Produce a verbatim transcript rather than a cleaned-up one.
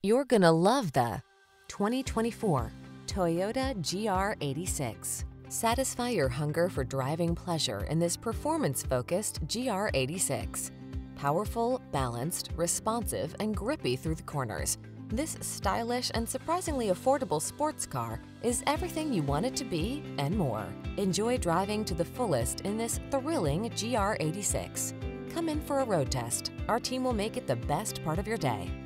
You're gonna love the twenty twenty-four Toyota G R eighty-six. Satisfy your hunger for driving pleasure in this performance-focused G R eighty-six. Powerful, balanced, responsive, and grippy through the corners, this stylish and surprisingly affordable sports car is everything you want it to be and more. Enjoy driving to the fullest in this thrilling G R eighty-six. Come in for a road test. Our team will make it the best part of your day.